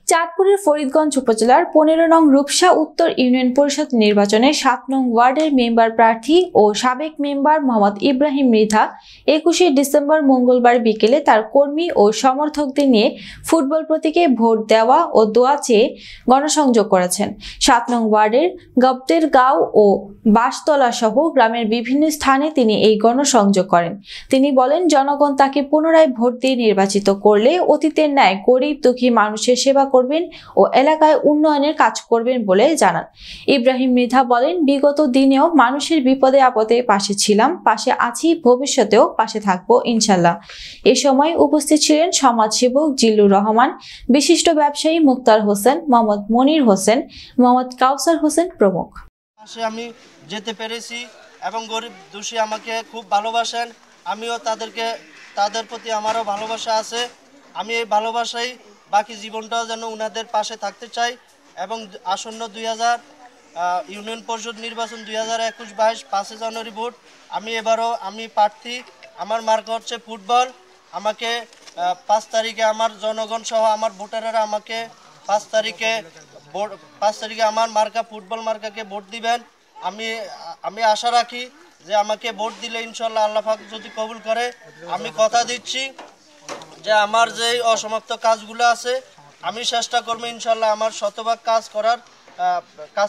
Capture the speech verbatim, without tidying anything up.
চাঁদপুরের ফরিদগঞ্জ উপজেলার পনেরো নং রূপসা উত্তর ইউনিয়ন পরিষদ নির্বাচনে সাত নং ওয়ার্ডের মেম্বার প্রার্থী ও সাবেক মেম্বার মোহাম্মদ ইব্রাহিম মৃধা একুশে ডিসেম্বর মঙ্গলবার বিকেলে তার কর্মী ও সমর্থকদের নিয়ে ফুটবল প্রতীকে ভোট দেওয়া ও দোয়া চেয়ে গণসংযোগ করেছেন। সাত নং ওয়ার্ডের গবদেরগাঁও ও বাঁশতলা সহ গ্রামের বিভিন্ন স্থানে তিনি এই গণসংযোগ করেন। তিনি বলেন, জনগণ তাকে পুনরায় ভোট দিয়ে নির্বাচিত করলে অতীতের ন্যায় গরিব দুঃখী মানুষের সেবা করবেন ও এলাকায় উন্নয়নের কাজ করবেন বলে জানান। ইব্রাহিম মৃধা বলেন, বিগত দিনেও মানুষের বিপদে আপদে পাশে ছিলাম, পাশে আছি, ভবিষ্যতেও পাশে থাকবো ইনশাল্লাহ। এ সময় উপস্থিত ছিলেন সমাজসেবক জিল্লুর রহমান, বিশিষ্ট ব্যবসায়ী মুক্তার হোসেন, মোহাম্মদ মনির হোসেন, মোহাম্মদ কাউসার হোসেন প্রমুখ। আমি যেতে পেরেছি এবং গরিব দুঃখী আমাকে খুব ভালোবাসেন, আমিও তাদেরকে তাদের প্রতি আমারও ভালোবাসা আছে। আমি এই ভালোবাসাই বাকি জীবনটাও যেন উনাদের পাশে থাকতে চাই এবং আসন্ন দুই হাজার ইউনিয়ন পরিষদ নির্বাচন দুই হাজার একুশ বাইশ পাঁচই জানুয়ারি ভোট। আমি এবারও আমি প্রার্থী, আমার মার্কা হচ্ছে ফুটবল। আমাকে পাঁচ তারিখে আমার জনগণ সহ আমার ভোটাররা আমাকে পাঁচ তারিখে ভোট পাঁচ তারিখে আমার মার্কা ফুটবল মার্কাকে ভোট দিবেন। আমি আমি আশা রাখি যে আমাকে ভোট দিলে ইনশাল্লাহ আল্লাহ পাক যদি কবুল করে, আমি কথা দিচ্ছি যে আমার যে অসমাপ্ত কাজগুলো আছে আমি চেষ্টা করবো ইনশাল্লাহ আমার শতভাগ কাজ করার কাজ